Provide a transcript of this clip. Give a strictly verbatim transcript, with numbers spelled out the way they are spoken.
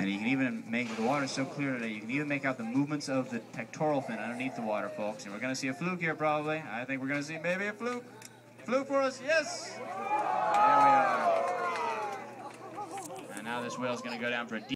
And you can even make, the water's so clear today, you can even make out the movements of the pectoral fin underneath the water, folks. And we're going to see a fluke here, probably. I think we're going to see maybe a fluke. Fluke for us, yes! There we are. And now this whale's going to go down for a deep